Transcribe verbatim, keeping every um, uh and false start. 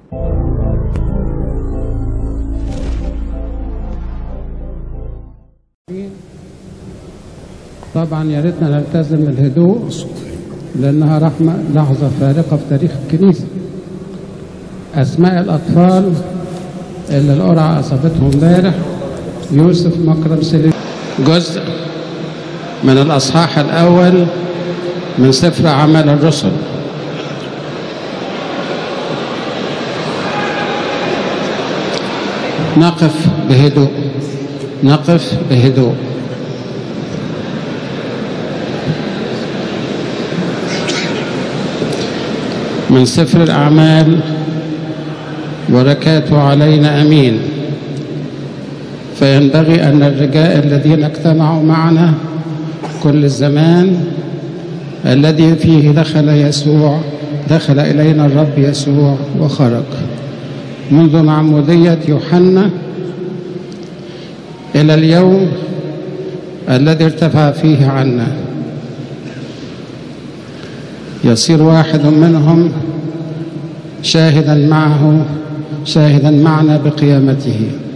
طبعا يا ريتنا نلتزم الهدوء لأنها رحمة لحظة فارقة في تاريخ الكنيسة. أسماء الأطفال اللي القرعة أصابتهم امبارح: يوسف مكرم سليم. جزء من الأصحاح الأول من سفر أعمال الرسل. نقف بهدوء، نقف بهدوء. من سفر الأعمال: بركاته علينا أمين. فينبغي أن الرجاء الذين اجتمعوا معنا كل الزمان الذي فيه دخل يسوع دخل إلينا الرب يسوع وخرج منذ معمودية يوحنا إلى اليوم الذي ارتفع فيه عنا، يصير واحد منهم شاهدا معه شاهدا معنا بقيامته.